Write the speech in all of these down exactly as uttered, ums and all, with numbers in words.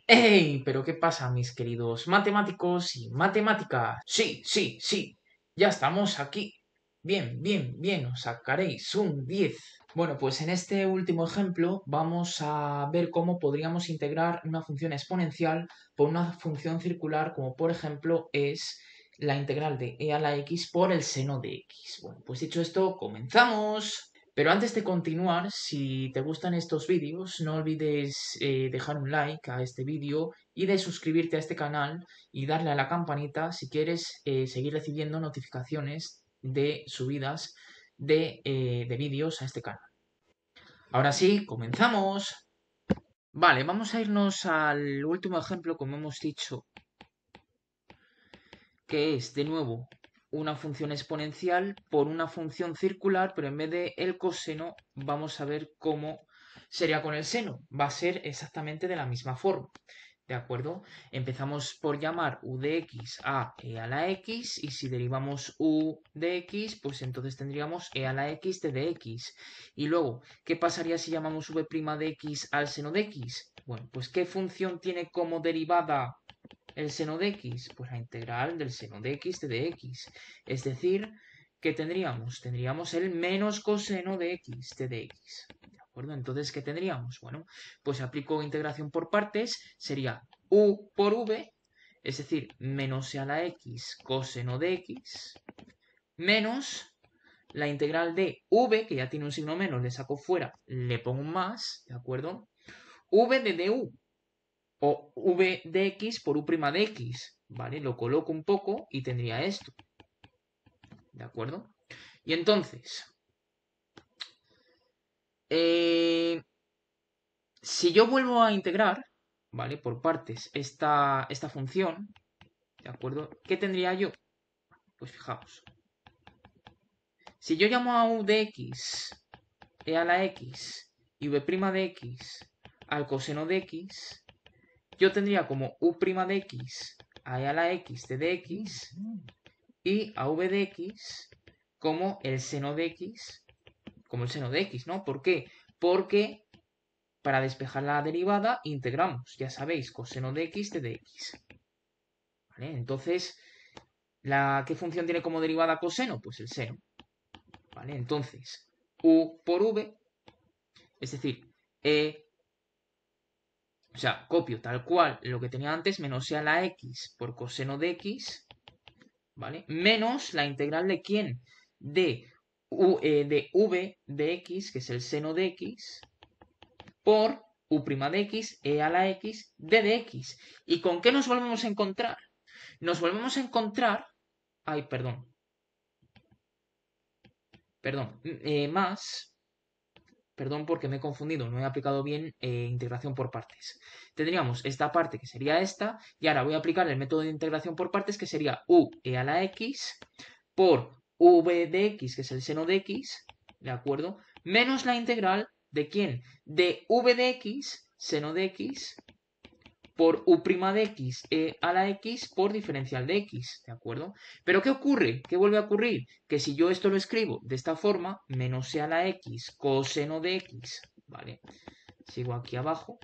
¡Ey! ¿Pero qué pasa, mis queridos matemáticos y matemáticas? Sí, sí, sí, ya estamos aquí. Bien, bien, bien, os sacaréis un diez. Bueno, pues en este último ejemplo vamos a ver cómo podríamos integrar una función exponencial por una función circular, como por ejemplo es la integral de e a la x por el seno de x. Bueno, pues dicho esto, comenzamos. Pero antes de continuar, si te gustan estos vídeos, no olvides eh, dejar un like a este vídeo y de suscribirte a este canal y darle a la campanita si quieres eh, seguir recibiendo notificaciones de subidas de, eh, de vídeos a este canal. Ahora sí, comenzamos. Vale, vamos a irnos al último ejemplo, como hemos dicho, que es de nuevo una función exponencial por una función circular, pero en vez de el coseno vamos a ver cómo sería con el seno. Va a ser exactamente de la misma forma. ¿De acuerdo? Empezamos por llamar u de x a e a la x, y si derivamos u de x, pues entonces tendríamos e a la x de dx. Y luego, ¿qué pasaría si llamamos v' de x al seno de x? Bueno, pues ¿qué función tiene como derivada el seno de x? Pues la integral del seno de x de dx. Es decir, ¿qué tendríamos? Tendríamos el menos coseno de x de dx. ¿De acuerdo? Entonces, ¿qué tendríamos? Bueno, pues aplico integración por partes, sería u por v, es decir, menos e a la x coseno de x, menos la integral de v, que ya tiene un signo menos, le saco fuera, le pongo un más, ¿de acuerdo? V de du, o v de x por u' de x, ¿vale? Lo coloco un poco y tendría esto, ¿de acuerdo? Y entonces, eh, si yo vuelvo a integrar, ¿vale? Por partes esta, esta función, ¿de acuerdo? ¿Qué tendría yo? Pues fijaos. Si yo llamo a u de x e a la x y v' de x al coseno de x, yo tendría como u' de x a e a la x de dx y a v de x como el seno de x, como el seno de x, ¿no? ¿Por qué? Porque para despejar la derivada integramos, ya sabéis, coseno de x de dx. ¿Vale? Entonces, ¿la, ¿qué función tiene como derivada coseno? Pues el seno. ¿Vale? Entonces, u por v, es decir, e, o sea, copio tal cual lo que tenía antes, menos e a la x por coseno de x, ¿vale? Menos la integral de quién? De, u, eh, de v de x, que es el seno de x, por u' de x e a la x de dx. ¿Y con qué nos volvemos a encontrar? Nos volvemos a encontrar... Ay, perdón. Perdón. Eh, más... Perdón porque me he confundido, no he aplicado bien eh, integración por partes. Tendríamos esta parte que sería esta, y ahora voy a aplicar el método de integración por partes, que sería u e a la x por v de x, que es el seno de x, ¿de acuerdo? Menos la integral de quién? De v de x, seno de x, por u' de x e a la x por diferencial de x, ¿de acuerdo? Pero ¿qué ocurre? ¿Qué vuelve a ocurrir? Que si yo esto lo escribo de esta forma, menos e a la x coseno de x, ¿vale? Sigo aquí abajo.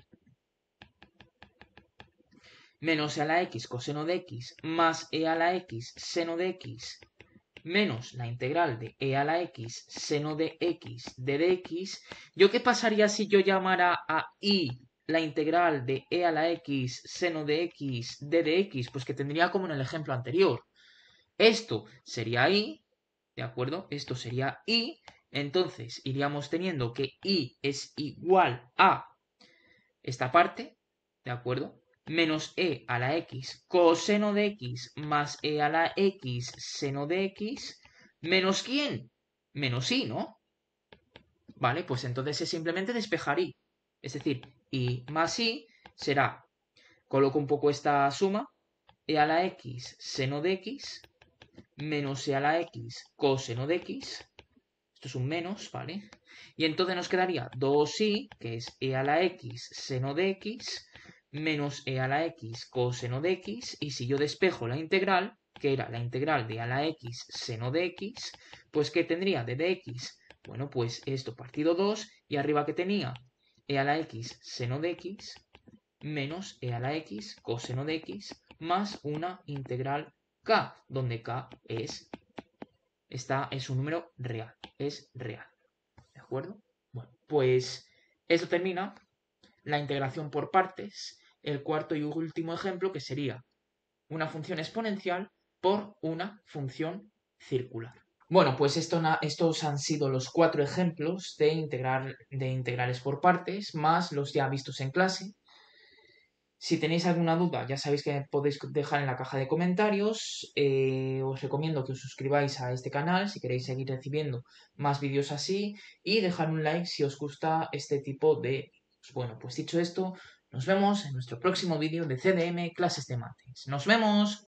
Menos e a la x coseno de x más e a la x seno de x menos la integral de e a la x seno de x de dx. ¿Yo qué pasaría si yo llamara a y la integral de e a la x seno de x de dx? Pues que tendría como en el ejemplo anterior. Esto sería y, ¿de acuerdo? Esto sería y. Entonces iríamos teniendo que y es igual a esta parte, ¿de acuerdo? Menos e a la x coseno de x más e a la x seno de x, menos ¿quién? Menos y, ¿no? Vale, pues entonces es simplemente despejar y. Es decir, y más y será, coloco un poco esta suma, e a la x seno de x menos e a la x coseno de x. Esto es un menos, ¿vale? Y entonces nos quedaría dos y, que es e a la x seno de x, menos e a la x coseno de x. Y si yo despejo la integral, que era la integral de a la x seno de x, pues ¿qué tendría de dx? Bueno, pues esto partido dos, y arriba que tenía e a la x seno de x, menos e a la x coseno de x más una integral k, donde k es, está, es un número real, es real. ¿De acuerdo? Bueno, pues esto termina la integración por partes, el cuarto y último ejemplo, que sería una función exponencial por una función circular. Bueno, pues esto, estos han sido los cuatro ejemplos de, integrar, de integrales por partes, más los ya vistos en clase. Si tenéis alguna duda, ya sabéis que podéis dejar en la caja de comentarios. Eh, os recomiendo que os suscribáis a este canal si queréis seguir recibiendo más vídeos así y dejar un like si os gusta este tipo de... Bueno, pues dicho esto, nos vemos en nuestro próximo vídeo de C D M Clases de Mates. ¡Nos vemos!